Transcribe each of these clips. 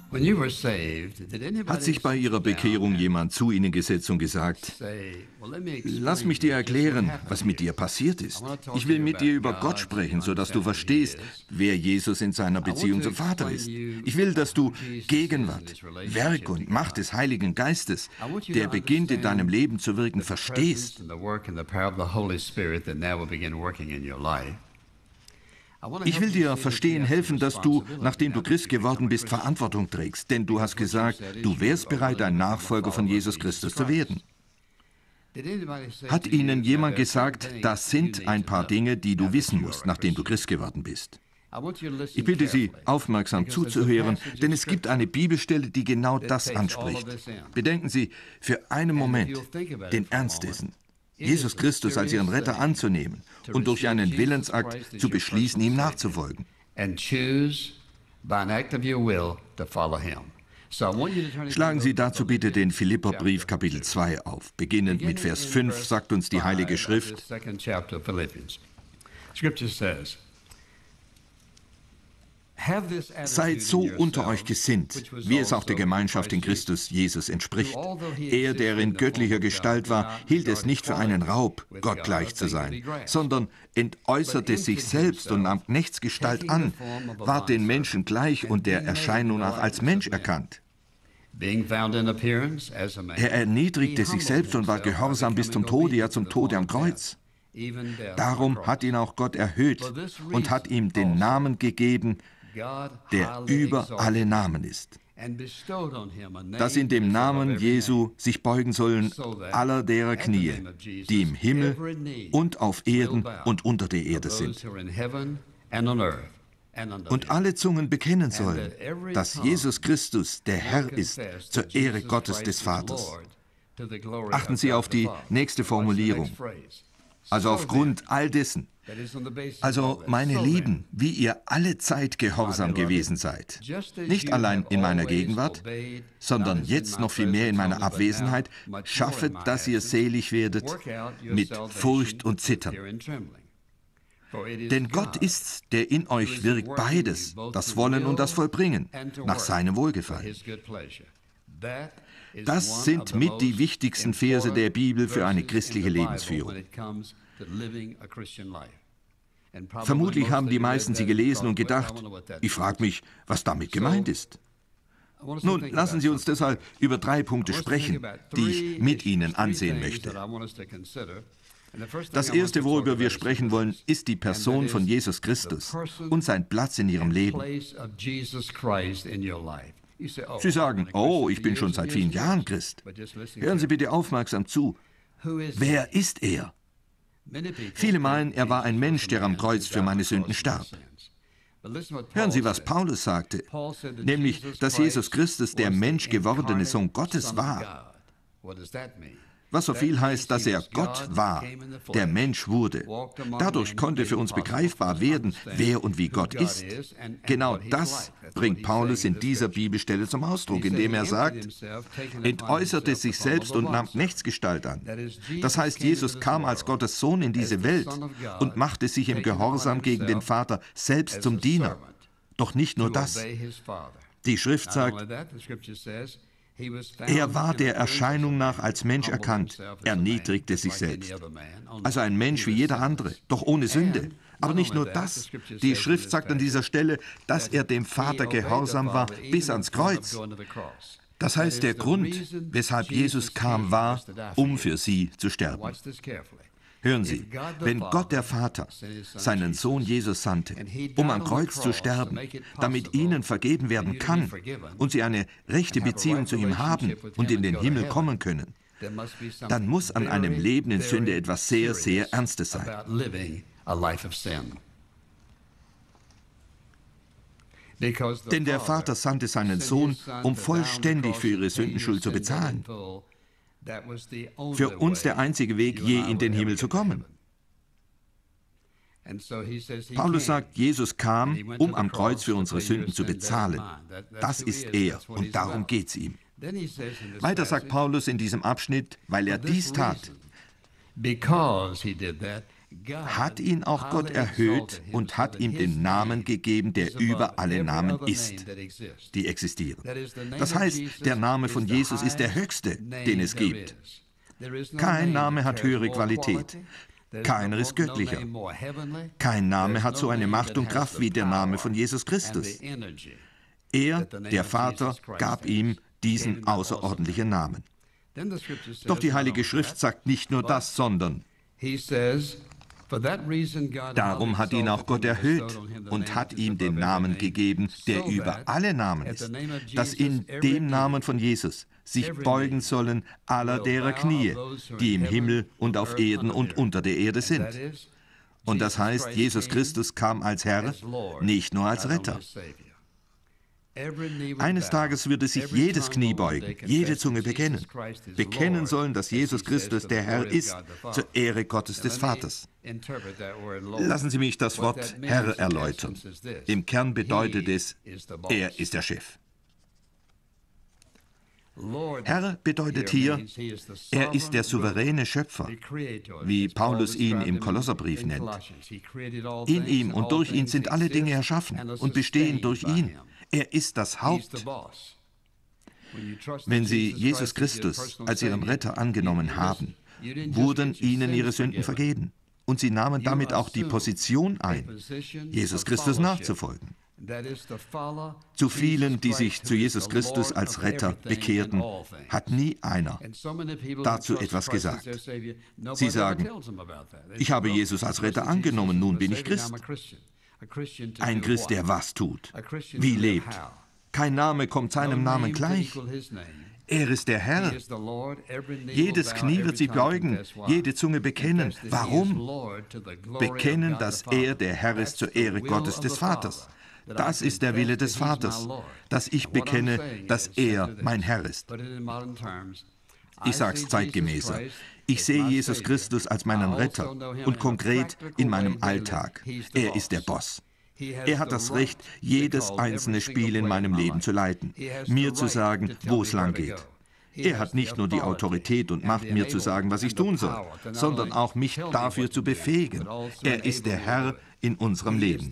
Hat sich bei Ihrer Bekehrung jemand zu Ihnen gesetzt und gesagt, lass mich dir erklären, was mit dir passiert ist. Ich will mit dir über Gott sprechen, sodass du verstehst, wer Jesus in seiner Beziehung zum Vater ist. Ich will, dass du Gegenwart, Werk und Macht des Heiligen Geistes, der beginnt in deinem Leben zu wirken, verstehst. Ich will dir verstehen helfen, dass du, nachdem du Christ geworden bist, Verantwortung trägst. Denn du hast gesagt, du wärst bereit, ein Nachfolger von Jesus Christus zu werden. Hat Ihnen jemand gesagt, das sind ein paar Dinge, die du wissen musst, nachdem du Christ geworden bist? Ich bitte Sie, aufmerksam zuzuhören, denn es gibt eine Bibelstelle, die genau das anspricht. Bedenken Sie für einen Moment den Ernst dessen. Jesus Christus als Ihren Retter anzunehmen und durch einen Willensakt zu beschließen, ihm nachzufolgen. Schlagen Sie dazu bitte den Philipperbrief Kapitel 2 auf. Beginnend mit Vers 5 sagt uns die Heilige Schrift: Seid so unter euch gesinnt, wie es auch der Gemeinschaft in Christus Jesus entspricht. Er, der in göttlicher Gestalt war, hielt es nicht für einen Raub, Gott gleich zu sein, sondern entäußerte sich selbst und nahm Knechtsgestalt an, ward den Menschen gleich und der Erscheinung nach als Mensch erkannt. Er erniedrigte sich selbst und war gehorsam bis zum Tode, ja zum Tode am Kreuz. Darum hat ihn auch Gott erhöht und hat ihm den Namen gegeben, der über alle Namen ist, dass in dem Namen Jesu sich beugen sollen aller derer Knie, die im Himmel und auf Erden und unter der Erde sind. Und alle Zungen bekennen sollen, dass Jesus Christus der Herr ist, zur Ehre Gottes des Vaters. Achten Sie auf die nächste Formulierung. Also aufgrund all dessen. Also, meine Lieben, wie ihr alle Zeit gehorsam gewesen seid, nicht allein in meiner Gegenwart, sondern jetzt noch viel mehr in meiner Abwesenheit, schaffet, dass ihr selig werdet mit Furcht und Zittern. Denn Gott ist's, der in euch wirkt beides, das Wollen und das Vollbringen, nach seinem Wohlgefallen. Das sind mit die wichtigsten Verse der Bibel für eine christliche Lebensführung. Vermutlich haben die meisten sie gelesen und gedacht, ich frage mich, was damit gemeint ist. Nun, lassen Sie uns deshalb über 3 Punkte sprechen, die ich mit Ihnen ansehen möchte. Das erste, worüber wir sprechen wollen, ist die Person von Jesus Christus und sein Platz in Ihrem Leben. Sie sagen, oh, ich bin schon seit vielen Jahren Christ. Hören Sie bitte aufmerksam zu. Wer ist er? Viele meinen, er war ein Mensch, der am Kreuz für meine Sünden starb. Hören Sie, was Paulus sagte, nämlich, dass Jesus Christus der menschgewordene Sohn Gottes war. Was so viel heißt, dass er Gott war, der Mensch wurde. Dadurch konnte für uns begreifbar werden, wer und wie Gott ist. Genau das bringt Paulus in dieser Bibelstelle zum Ausdruck, indem er sagt, entäußerte sich selbst und nahm Knechtsgestalt an. Das heißt, Jesus kam als Gottes Sohn in diese Welt und machte sich im Gehorsam gegen den Vater selbst zum Diener. Doch nicht nur das. Die Schrift sagt, er war der Erscheinung nach als Mensch erkannt, erniedrigte sich selbst. Also ein Mensch wie jeder andere, doch ohne Sünde. Aber nicht nur das. Die Schrift sagt an dieser Stelle, dass er dem Vater gehorsam war bis ans Kreuz. Das heißt, der Grund, weshalb Jesus kam, war, um für sie zu sterben. Hören Sie, wenn Gott der Vater seinen Sohn Jesus sandte, um am Kreuz zu sterben, damit ihnen vergeben werden kann und sie eine rechte Beziehung zu ihm haben und in den Himmel kommen können, dann muss an einem Leben in Sünde etwas sehr, sehr Ernstes sein. Denn der Vater sandte seinen Sohn, um vollständig für ihre Sündenschuld zu bezahlen. Für uns der einzige Weg, je in den Himmel zu kommen. Paulus sagt, Jesus kam, um am Kreuz für unsere Sünden zu bezahlen. Das ist er und darum geht es ihm. Weiter sagt Paulus in diesem Abschnitt, weil er dies tat, hat ihn auch Gott erhöht und hat ihm den Namen gegeben, der über alle Namen ist, die existieren. Das heißt, der Name von Jesus ist der höchste, den es gibt. Kein Name hat höhere Qualität. Keiner ist göttlicher. Kein Name hat so eine Macht und Kraft wie der Name von Jesus Christus. Er, der Vater, gab ihm diesen außerordentlichen Namen. Doch die Heilige Schrift sagt nicht nur das, sondern darum hat ihn auch Gott erhöht und hat ihm den Namen gegeben, der über alle Namen ist, dass in dem Namen von Jesus sich beugen sollen aller derer Knie, die im Himmel und auf Erden und unter der Erde sind. Und das heißt, Jesus Christus kam als Herr, nicht nur als Retter. Eines Tages würde sich jedes Knie beugen, jede Zunge bekennen. Bekennen sollen, dass Jesus Christus der Herr ist, zur Ehre Gottes des Vaters. Lassen Sie mich das Wort Herr erläutern. Im Kern bedeutet es, er ist der Chef. Herr bedeutet hier, er ist der souveräne Schöpfer, wie Paulus ihn im Kolosserbrief nennt. In ihm und durch ihn sind alle Dinge erschaffen und bestehen durch ihn. Er ist das Haupt. Wenn Sie Jesus Christus als Ihren Retter angenommen haben, wurden Ihnen Ihre Sünden vergeben. Und Sie nahmen damit auch die Position ein, Jesus Christus nachzufolgen. Zu vielen, die sich zu Jesus Christus als Retter bekehrten, hat nie einer dazu etwas gesagt. Sie sagen, ich habe Jesus als Retter angenommen, nun bin ich Christ. Ein Christ, der was tut, wie lebt. Kein Name kommt seinem Namen gleich. Er ist der Herr. Jedes Knie wird sich beugen, jede Zunge bekennen. Warum? Bekennen, dass er der Herr ist zur Ehre Gottes des Vaters. Das ist der Wille des Vaters, dass ich bekenne, dass er mein Herr ist. Ich sage es zeitgemäßer. Ich sehe Jesus Christus als meinen Retter und konkret in meinem Alltag. Er ist der Boss. Er hat das Recht, jedes einzelne Spiel in meinem Leben zu leiten, mir zu sagen, wo es lang geht. Er hat nicht nur die Autorität und Macht, mir zu sagen, was ich tun soll, sondern auch mich dafür zu befähigen. Er ist der Herr in unserem Leben.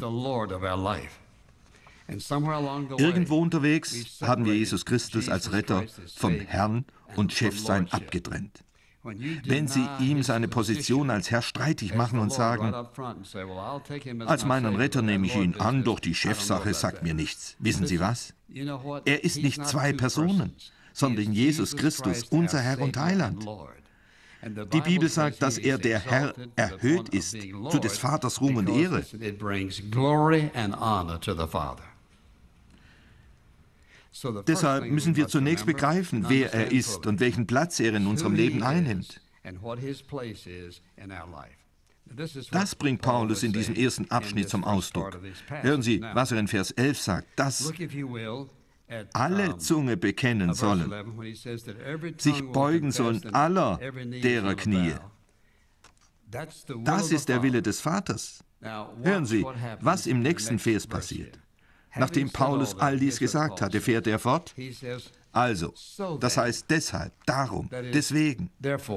Irgendwo unterwegs haben wir Jesus Christus als Retter vom Herrn und Chefsein abgetrennt. Wenn Sie ihm seine Position als Herr streitig machen und sagen, als meinen Retter nehme ich ihn an, doch die Chefsache sagt mir nichts. Wissen Sie was? Er ist nicht zwei Personen, sondern Jesus Christus, unser Herr und Heiland. Die Bibel sagt, dass er der Herr erhöht ist, zu des Vaters Ruhm und Ehre. Deshalb müssen wir zunächst begreifen, wer er ist und welchen Platz er in unserem Leben einnimmt. Das bringt Paulus in diesem ersten Abschnitt zum Ausdruck. Hören Sie, was er in Vers 11 sagt, dass alle Zunge bekennen sollen, sich beugen sollen aller derer Knie. Das ist der Wille des Vaters. Hören Sie, was im nächsten Vers passiert. Nachdem Paulus all dies gesagt hatte, fährt er fort. Also, das heißt deshalb, darum, deswegen.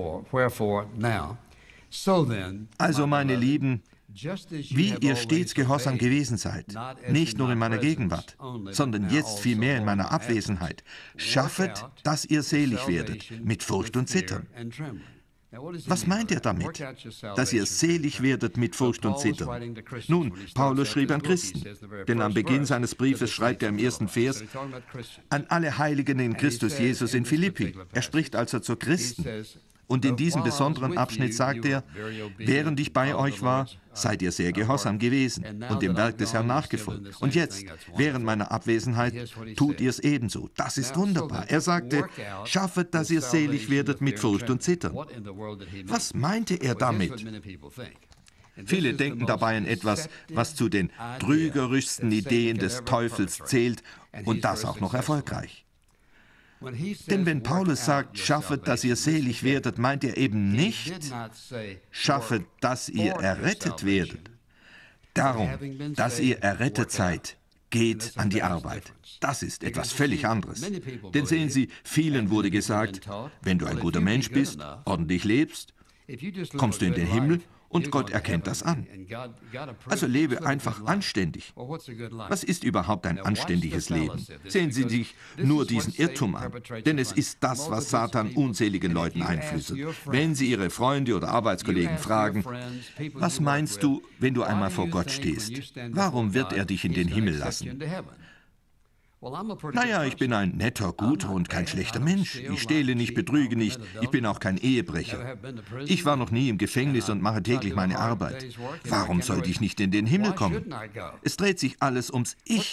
Also, meine Lieben, wie ihr stets gehorsam gewesen seid, nicht nur in meiner Gegenwart, sondern jetzt vielmehr in meiner Abwesenheit, schaffet, dass ihr selig werdet, mit Furcht und Zittern. Was meint er damit? Dass ihr selig werdet mit Furcht und Zittern. Nun, Paulus schrieb an Christen, denn am Beginn seines Briefes schreibt er im ersten Vers an alle Heiligen in Christus Jesus in Philippi. Er spricht also zu Christen. Und in diesem besonderen Abschnitt sagt er, während ich bei euch war, seid ihr sehr gehorsam gewesen und dem Werk des Herrn nachgefolgt. Und jetzt, während meiner Abwesenheit, tut ihr es ebenso. Das ist wunderbar. Er sagte, schaffet, dass ihr selig werdet mit Furcht und Zittern. Was meinte er damit? Viele denken dabei an etwas, was zu den trügerischsten Ideen des Teufels zählt und das auch noch erfolgreich. Denn wenn Paulus sagt, schaffet, dass ihr selig werdet, meint er eben nicht, schaffet, dass ihr errettet werdet. Darum, dass ihr errettet seid, geht an die Arbeit. Das ist etwas völlig anderes. Denn sehen Sie, vielen wurde gesagt, wenn du ein guter Mensch bist, ordentlich lebst, kommst du in den Himmel Und Gott erkennt das an. Also lebe einfach anständig. Was ist überhaupt ein anständiges Leben? Sehen Sie sich nur diesen Irrtum an. Denn es ist das, was Satan unzähligen Leuten einflößt. Wenn Sie Ihre Freunde oder Arbeitskollegen fragen, was meinst du, wenn du einmal vor Gott stehst? Warum wird er dich in den Himmel lassen? Naja, ich bin ein netter, guter und kein schlechter Mensch. Ich stehle nicht, betrüge nicht, ich bin auch kein Ehebrecher. Ich war noch nie im Gefängnis und mache täglich meine Arbeit. Warum sollte ich nicht in den Himmel kommen? Es dreht sich alles ums Ich.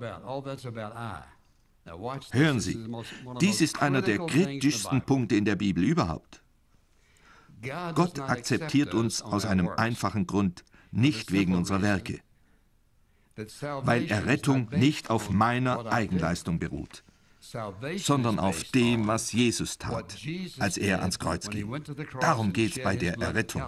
Hören Sie, dies ist einer der kritischsten Punkte in der Bibel überhaupt. Gott akzeptiert uns aus einem einfachen Grund, nicht wegen unserer Werke. Weil Errettung nicht auf meiner Eigenleistung beruht, sondern auf dem, was Jesus tat, als er ans Kreuz ging. Darum geht es bei der Errettung.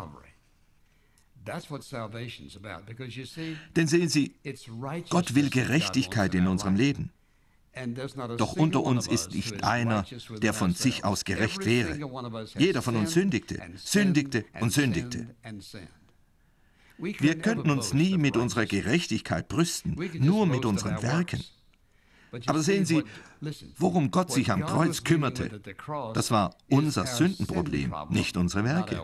Denn sehen Sie, Gott will Gerechtigkeit in unserem Leben. Doch unter uns ist nicht einer, der von sich aus gerecht wäre. Jeder von uns sündigte, sündigte und sündigte. Wir könnten uns nie mit unserer Gerechtigkeit brüsten, nur mit unseren Werken. Aber sehen Sie, worum Gott sich am Kreuz kümmerte, das war unser Sündenproblem, nicht unsere Werke.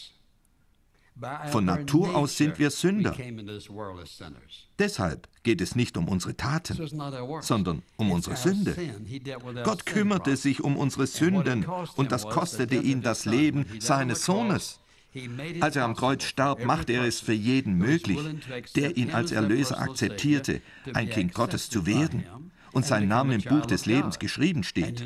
Von Natur aus sind wir Sünder. Deshalb geht es nicht um unsere Taten, sondern um unsere Sünde. Gott kümmerte sich um unsere Sünden und das kostete ihn das Leben seines Sohnes. Als er am Kreuz starb, machte er es für jeden möglich, der ihn als Erlöser akzeptierte, ein Kind Gottes zu werden und sein Name im Buch des Lebens geschrieben steht.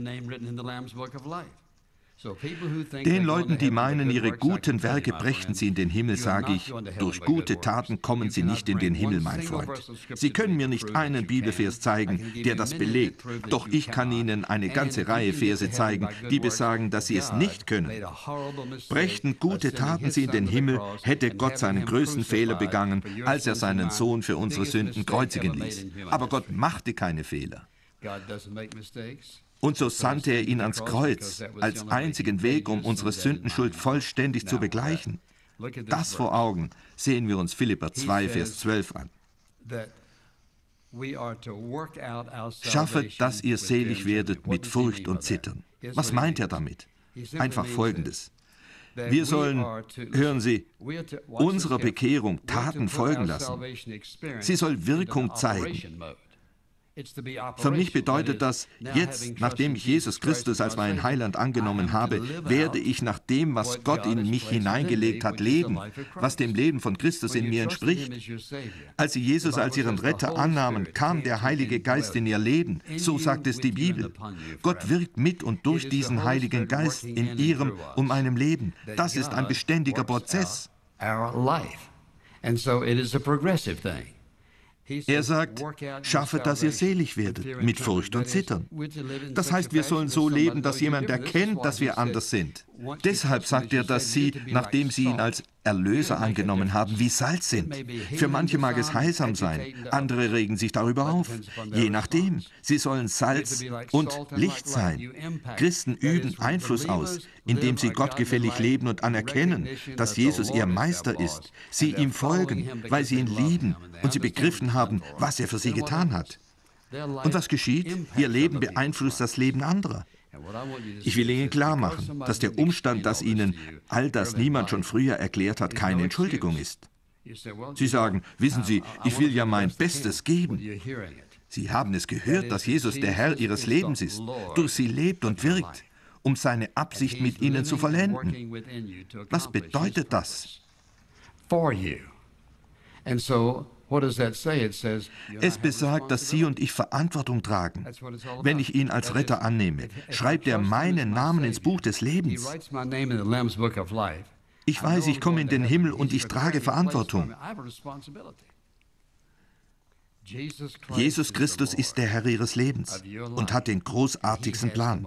Den Leuten, die meinen, ihre guten Werke brächten sie in den Himmel, sage ich, durch gute Taten kommen sie nicht in den Himmel, mein Freund. Sie können mir nicht einen Bibelvers zeigen, der das belegt, doch ich kann Ihnen eine ganze Reihe Verse zeigen, die besagen, dass sie es nicht können. Brächten gute Taten sie in den Himmel, hätte Gott seinen größten Fehler begangen, als er seinen Sohn für unsere Sünden kreuzigen ließ. Aber Gott machte keine Fehler. Und so sandte er ihn ans Kreuz, als einzigen Weg, um unsere Sündenschuld vollständig zu begleichen. Das vor Augen sehen wir uns Philipper 2, Vers 12 an. Schaffet, dass ihr selig werdet mit Furcht und Zittern. Was meint er damit? Einfach Folgendes. Wir sollen, hören Sie, unserer Bekehrung Taten folgen lassen. Sie soll Wirkung zeigen. Für mich bedeutet das, jetzt, nachdem ich Jesus Christus als meinen Heiland angenommen habe, werde ich nach dem, was Gott in mich hineingelegt hat, leben, was dem Leben von Christus in mir entspricht. Als sie Jesus als ihren Retter annahmen, kam der Heilige Geist in ihr Leben. So sagt es die Bibel. Gott wirkt mit und durch diesen Heiligen Geist in ihrem und meinem Leben. Das ist ein beständiger Prozess. Er sagt, schaffet, dass ihr selig werdet, mit Furcht und Zittern. Das heißt, wir sollen so leben, dass jemand erkennt, dass wir anders sind. Deshalb sagt er, dass sie, nachdem sie ihn als Erlöser angenommen haben, wie Salz sind. Für manche mag es heilsam sein, andere regen sich darüber auf. Je nachdem, sie sollen Salz und Licht sein. Christen üben Einfluss aus, indem sie gottgefällig leben und anerkennen, dass Jesus ihr Meister ist. Sie ihm folgen, weil sie ihn lieben und sie begriffen haben, was er für sie getan hat. Und was geschieht? Ihr Leben beeinflusst das Leben anderer. Ich will Ihnen klar machen, dass der Umstand, dass Ihnen all das niemand schon früher erklärt hat, keine Entschuldigung ist. Sie sagen, wissen Sie, ich will ja mein Bestes geben. Sie haben es gehört, dass Jesus der Herr Ihres Lebens ist, durch Sie lebt und wirkt, um seine Absicht mit Ihnen zu vollenden. Was bedeutet das? Es besagt, dass Sie und ich Verantwortung tragen. Wenn ich ihn als Retter annehme, schreibt er meinen Namen ins Buch des Lebens. Ich weiß, ich komme in den Himmel und ich trage Verantwortung. Jesus Christus ist der Herr Ihres Lebens und hat den großartigsten Plan.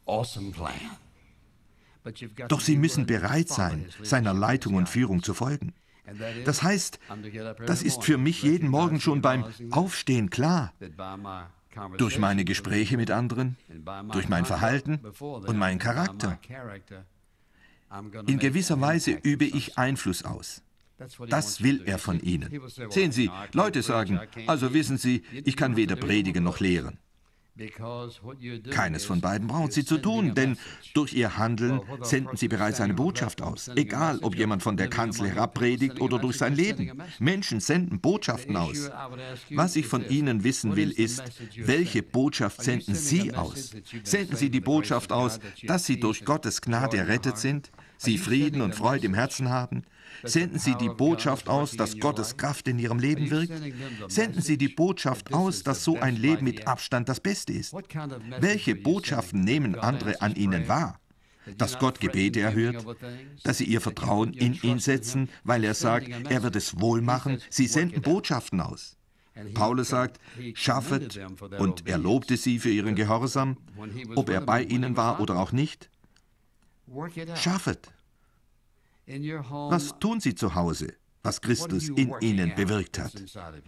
Doch Sie müssen bereit sein, seiner Leitung und Führung zu folgen. Das heißt, das ist für mich jeden Morgen schon beim Aufstehen klar. Durch meine Gespräche mit anderen, durch mein Verhalten und meinen Charakter. In gewisser Weise übe ich Einfluss aus. Das will er von ihnen. Sehen Sie, Leute sagen, also wissen Sie, ich kann weder predigen noch lehren. Keines von beiden brauchen Sie zu tun, denn durch Ihr Handeln senden Sie bereits eine Botschaft aus. Egal, ob jemand von der Kanzel herab predigt oder durch sein Leben. Menschen senden Botschaften aus. Was ich von Ihnen wissen will, ist, welche Botschaft senden Sie aus? Senden Sie die Botschaft aus, dass Sie durch Gottes Gnade errettet sind, Sie Frieden und Freude im Herzen haben? Senden Sie die Botschaft aus, dass Gottes Kraft in Ihrem Leben wirkt? Senden Sie die Botschaft aus, dass so ein Leben mit Abstand das Beste ist? Welche Botschaften nehmen andere an Ihnen wahr? Dass Gott Gebete erhört? Dass Sie Ihr Vertrauen in ihn setzen, weil er sagt, er wird es wohl machen? Sie senden Botschaften aus. Paulus sagt, schaffet, und er lobte sie für ihren Gehorsam, ob er bei ihnen war oder auch nicht. Schaffet. Was tun Sie zu Hause, was Christus in Ihnen bewirkt hat?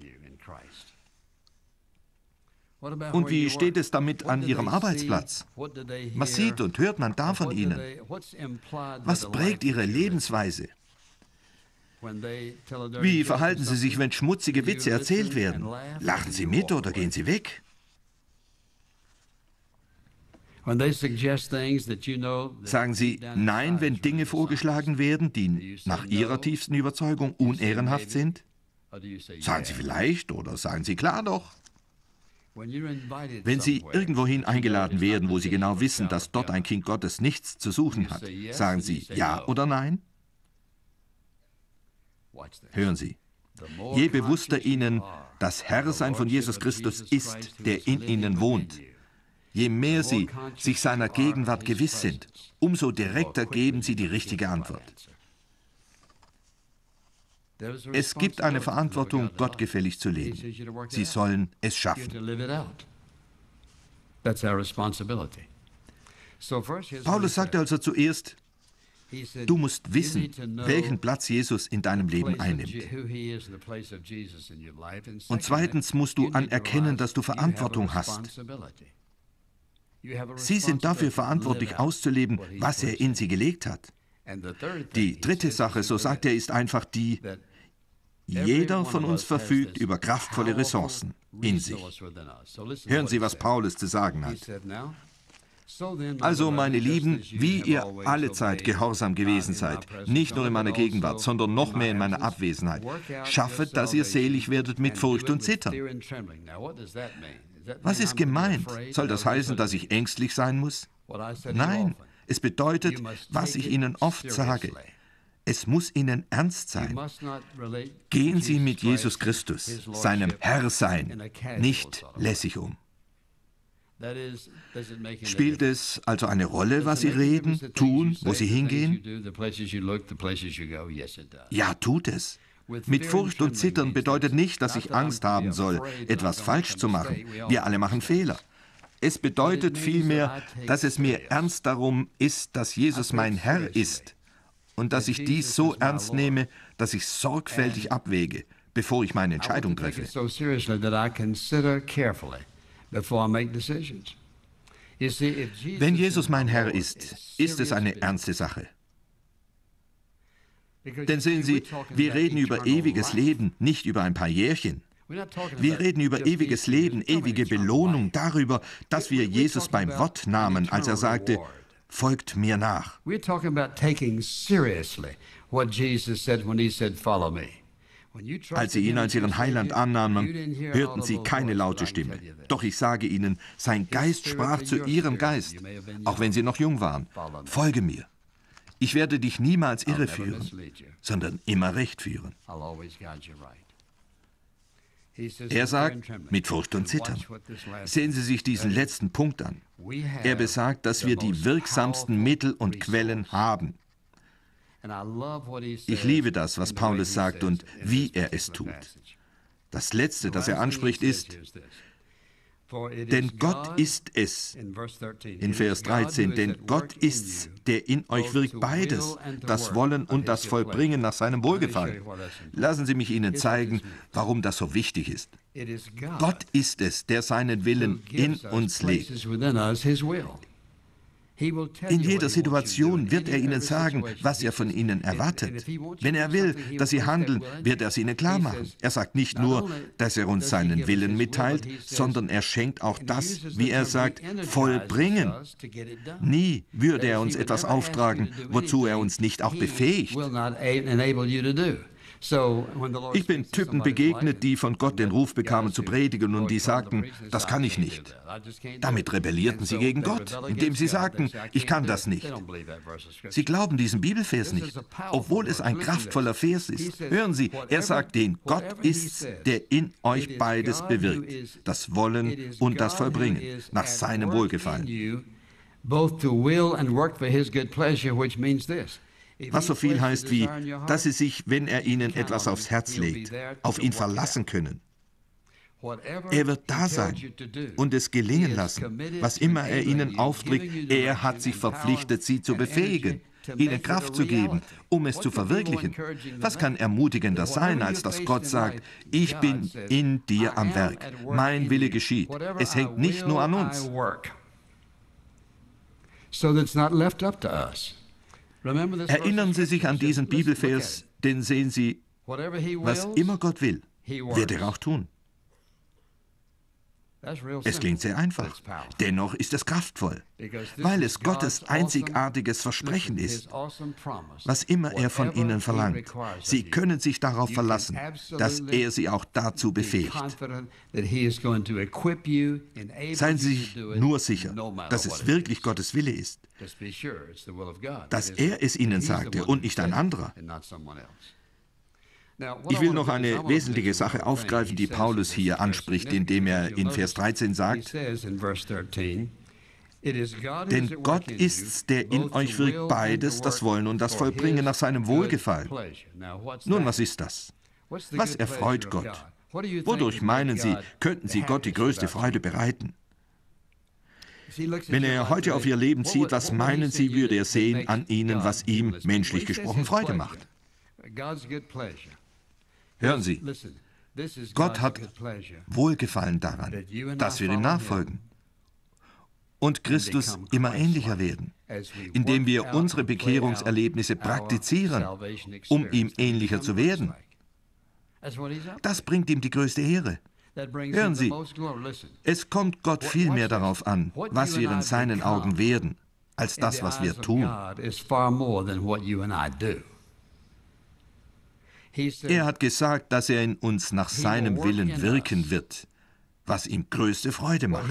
Und wie steht es damit an Ihrem Arbeitsplatz? Was sieht und hört man da von Ihnen? Was prägt Ihre Lebensweise? Wie verhalten Sie sich, wenn schmutzige Witze erzählt werden? Lachen Sie mit oder gehen Sie weg? Sagen Sie Nein, wenn Dinge vorgeschlagen werden, die nach Ihrer tiefsten Überzeugung unehrenhaft sind? Sagen Sie vielleicht oder sagen Sie klar doch? Wenn Sie irgendwohin eingeladen werden, wo Sie genau wissen, dass dort ein Kind Gottes nichts zu suchen hat, sagen Sie ja oder nein? Hören Sie, je bewusster Ihnen das Herrsein von Jesus Christus ist, der in Ihnen wohnt, je mehr Sie sich seiner Gegenwart gewiss sind, umso direkter geben Sie die richtige Antwort. Es gibt eine Verantwortung, gottgefällig zu leben. Sie sollen es schaffen. Paulus sagte also zuerst, du musst wissen, welchen Platz Jesus in deinem Leben einnimmt. Und zweitens musst du anerkennen, dass du Verantwortung hast. Sie sind dafür verantwortlich, auszuleben, was er in sie gelegt hat. Die dritte Sache, so sagt er, ist einfach die, jeder von uns verfügt über kraftvolle Ressourcen in sich. Hören Sie, was Paulus zu sagen hat. Also, meine Lieben, wie ihr alle Zeit gehorsam gewesen seid, nicht nur in meiner Gegenwart, sondern noch mehr in meiner Abwesenheit, schaffet, dass ihr selig werdet mit Furcht und Zittern. Was ist gemeint? Soll das heißen, dass ich ängstlich sein muss? Nein, es bedeutet, was ich Ihnen oft sage. Es muss Ihnen ernst sein. Gehen Sie mit Jesus Christus, seinem Herrsein, nicht lässig um. Spielt es also eine Rolle, was Sie reden, tun, wo Sie hingehen? Ja, tut es. Mit Furcht und Zittern bedeutet nicht, dass ich Angst haben soll, etwas falsch zu machen. Wir alle machen Fehler. Es bedeutet vielmehr, dass es mir ernst darum ist, dass Jesus mein Herr ist und dass ich dies so ernst nehme, dass ich sorgfältig abwäge, bevor ich meine Entscheidung treffe. Wenn Jesus mein Herr ist, ist es eine ernste Sache. Denn sehen Sie, wir reden über ewiges Leben, nicht über ein paar Jährchen. Wir reden über ewiges Leben, ewige Belohnung, darüber, dass wir Jesus beim Wort nahmen, als er sagte, folgt mir nach. Als sie ihn als ihren Heiland annahmen, hörten sie keine laute Stimme. Doch ich sage ihnen, sein Geist sprach zu ihrem Geist, auch wenn sie noch jung waren, folge mir. Ich werde dich niemals irreführen, sondern immer recht führen. Er sagt, mit Furcht und Zittern. Sehen Sie sich diesen letzten Punkt an. Er besagt, dass wir die wirksamsten Mittel und Quellen haben. Ich liebe das, was Paulus sagt und wie er es tut. Das Letzte, das er anspricht, ist, denn Gott ist es, in Vers 13, denn Gott ist's, der in euch wirkt beides, das Wollen und das Vollbringen nach seinem Wohlgefallen. Lassen Sie mich Ihnen zeigen, warum das so wichtig ist. Gott ist es, der seinen Willen in uns legt. In jeder Situation wird er ihnen sagen, was er von ihnen erwartet. Wenn er will, dass sie handeln, wird er es ihnen klar machen. Er sagt nicht nur, dass er uns seinen Willen mitteilt, sondern er schenkt auch das, wie er sagt, vollbringen. Nie würde er uns etwas auftragen, wozu er uns nicht auch befähigt. Ich bin Typen begegnet, die von Gott den Ruf bekamen zu predigen und die sagten, das kann ich nicht. Damit rebellierten sie gegen Gott, indem sie sagten, ich kann das nicht. Sie glauben diesen Bibelvers nicht, obwohl es ein kraftvoller Vers ist. Hören Sie, er sagt den, Gott ist's, der in euch beides bewirkt, das Wollen und das Vollbringen, nach seinem Wohlgefallen. Was so viel heißt wie, dass sie sich, wenn er ihnen etwas aufs Herz legt, auf ihn verlassen können. Er wird da sein und es gelingen lassen, was immer er ihnen aufträgt. Er hat sich verpflichtet, sie zu befähigen, ihnen Kraft zu geben, um es zu verwirklichen. Was kann ermutigender sein, als dass Gott sagt, ich bin in dir am Werk, mein Wille geschieht. Es hängt nicht nur an uns. Erinnern Sie sich an diesen Bibelvers, denn sehen Sie, was immer Gott will, wird er auch tun. Es klingt sehr einfach, dennoch ist es kraftvoll, weil es Gottes einzigartiges Versprechen ist, was immer er von ihnen verlangt. Sie können sich darauf verlassen, dass er sie auch dazu befähigt. Seien Sie sich nur sicher, dass es wirklich Gottes Wille ist, dass er es ihnen sagte und nicht ein anderer. Ich will noch eine wesentliche Sache aufgreifen, die Paulus hier anspricht, indem er in Vers 13 sagt, denn Gott ist's, der in euch wirkt beides, das Wollen und das Vollbringen nach seinem Wohlgefallen. Nun, was ist das? Was erfreut Gott? Wodurch meinen Sie, könnten Sie Gott die größte Freude bereiten? Wenn er heute auf Ihr Leben sieht, was meinen Sie, würde er sehen an Ihnen, was ihm, menschlich gesprochen, Freude macht? Hören Sie, Gott hat Wohlgefallen daran, dass wir ihm nachfolgen und Christus immer ähnlicher werden, indem wir unsere Bekehrungserlebnisse praktizieren, um ihm ähnlicher zu werden. Das bringt ihm die größte Ehre. Hören Sie, es kommt Gott viel mehr darauf an, was wir in seinen Augen werden, als das, was wir tun. Er hat gesagt, dass er in uns nach seinem Willen wirken wird, was ihm größte Freude macht.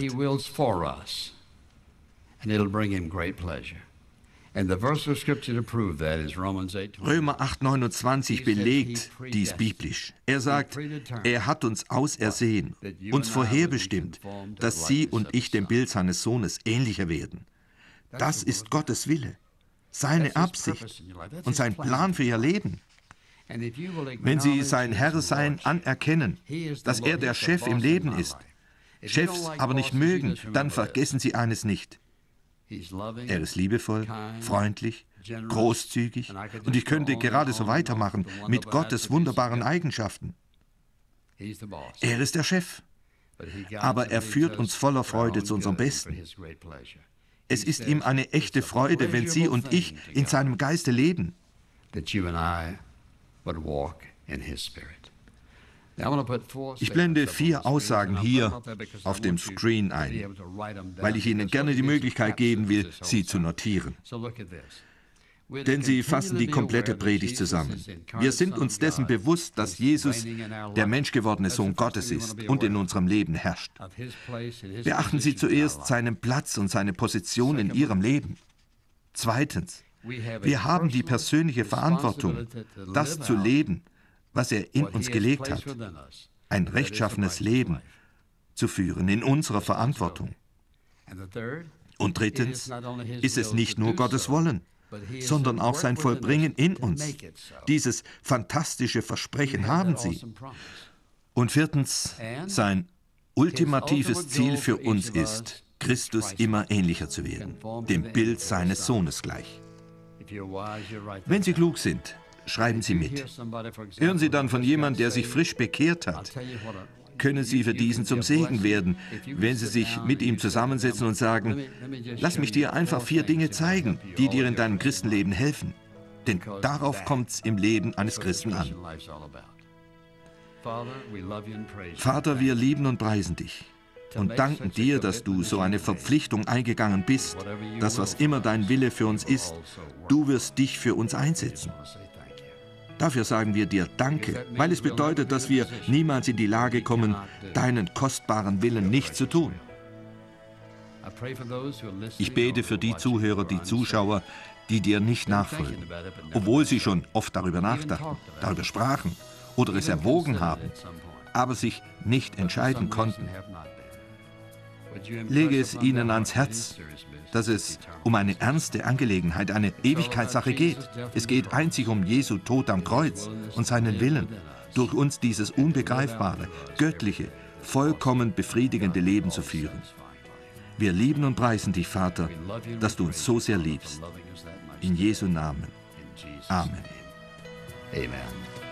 Römer 8,29 belegt dies biblisch. Er sagt, er hat uns ausersehen, uns vorherbestimmt, dass Sie und ich dem Bild seines Sohnes ähnlicher werden. Das ist Gottes Wille, seine Absicht und sein Plan für Ihr Leben. Wenn Sie sein Herrsein anerkennen, dass er der Chef im Leben ist, Chefs aber nicht mögen, dann vergessen Sie eines nicht. Er ist liebevoll, freundlich, großzügig und ich könnte gerade so weitermachen mit Gottes wunderbaren Eigenschaften. Er ist der Chef, aber er führt uns voller Freude zu unserem Besten. Es ist ihm eine echte Freude, wenn Sie und ich in seinem Geiste leben. Ich blende 4 Aussagen hier auf dem Screen ein, weil ich Ihnen gerne die Möglichkeit geben will, sie zu notieren. Denn sie fassen die komplette Predigt zusammen. Wir sind uns dessen bewusst, dass Jesus der menschgewordene Sohn Gottes ist und in unserem Leben herrscht. Beachten Sie zuerst seinen Platz und seine Position in Ihrem Leben. Zweitens, wir haben die persönliche Verantwortung, das zu leben, was er in uns gelegt hat, ein rechtschaffenes Leben zu führen in unserer Verantwortung. Und drittens ist es nicht nur Gottes Wollen, sondern auch sein Vollbringen in uns. Dieses fantastische Versprechen haben Sie. Und viertens, sein ultimatives Ziel für uns ist, Christus immer ähnlicher zu werden, dem Bild seines Sohnes gleich. Wenn Sie klug sind, schreiben Sie mit. Hören Sie dann von jemandem, der sich frisch bekehrt hat. können sie für diesen zum Segen werden, wenn sie sich mit ihm zusammensetzen und sagen, lass mich dir einfach 4 Dinge zeigen, die dir in deinem Christenleben helfen. Denn darauf kommt es im Leben eines Christen an. Vater, wir lieben und preisen dich und danken dir, dass du so eine Verpflichtung eingegangen bist, dass was immer dein Wille für uns ist, du wirst dich für uns einsetzen. Dafür sagen wir dir Danke, weil es bedeutet, dass wir niemals in die Lage kommen, deinen kostbaren Willen nicht zu tun. Ich bete für die Zuhörer, die Zuschauer, die dir nicht nachfolgen, obwohl sie schon oft darüber nachdachten, darüber sprachen oder es erwogen haben, aber sich nicht entscheiden konnten. Lege es ihnen ans Herz, dass es um eine ernste Angelegenheit, eine Ewigkeitssache geht. Es geht einzig um Jesu Tod am Kreuz und seinen Willen, durch uns dieses unbegreifbare, göttliche, vollkommen befriedigende Leben zu führen. Wir lieben und preisen dich, Vater, dass du uns so sehr liebst. In Jesu Namen. Amen. Amen.